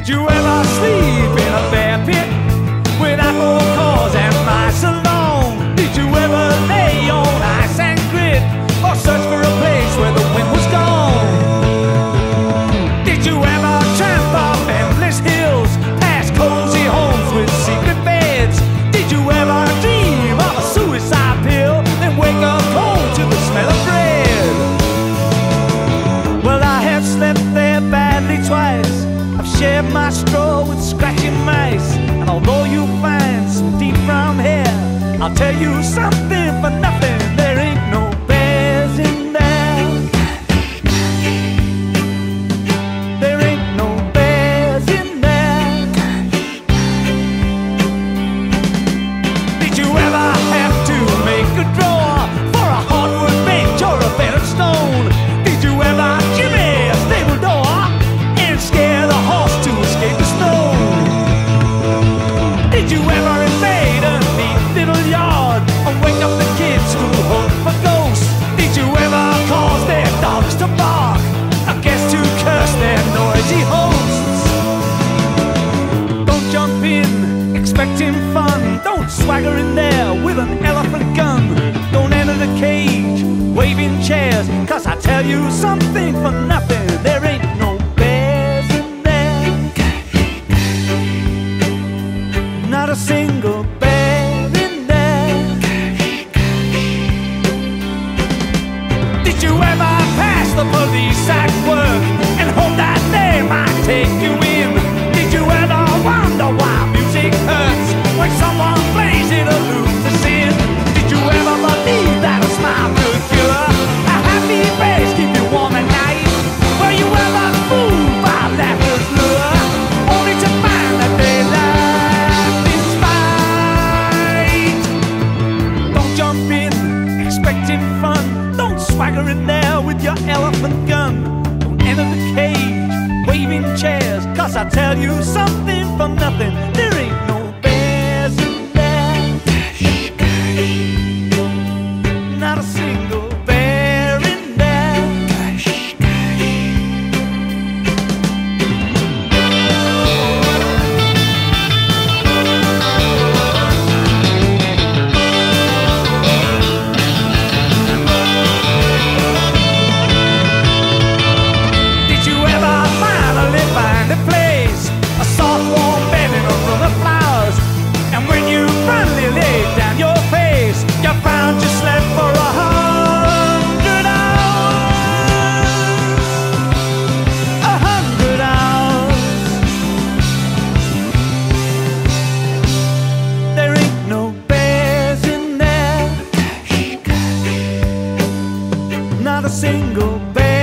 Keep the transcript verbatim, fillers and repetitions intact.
you ever sleep in a bear pit with apple cores and mice alone? Did you ever lay on ice and grit or search for a place where the wind was gone? Did you ever tramp up endless hills past cozy homes with secret beds? Did you ever dream of a suicide pill then wake up cold to the smell of bread? Well, I have slept there badly twice. I've shared my straw with scratching mice. And although you find some deep brown hair, I'll tell you something for nothing. There ain't no bears in there. There ain't no bears in there. Did you ever have to make a drawer for a hardwood bench or a bed of stone? Did you ever jimmy a stable door and scare the horse to escape the snow? Did you ever invade a neat little yard and wake up the kids who hope for ghosts? Did you ever cause their dogs to bark, a guest to curse their noisy hosts? Don't jump in expecting fun. Don't swagger in there with an elephant gun. Don't enter the cage waving chairs, cause I tell you something for nothing. There ain't no bears in there. Not a single bear in there. Did you ever pass the police at work and hope that they might take you in? Did you ever wonder why music hurts when someone plays it or lose a sin? Did you ever believe that a smile could cure a happy face, keep you warm at night? Were you ever fooled by laughter's lure, only to find that they laughed in spite? Don't jump in expecting fun. Don't swagger in there with your elephant gun. Don't enter the cage waving chairs, cause I tell you something for nothing. There ain't no bears in there. Not a single bear in there. Did you ever finally find a place, a soft warm bed in a room of flowers? And when you finally laid down your face, you found you slept for a hundred hours. A hundred hours. There ain't no bears in there. Not a single bear.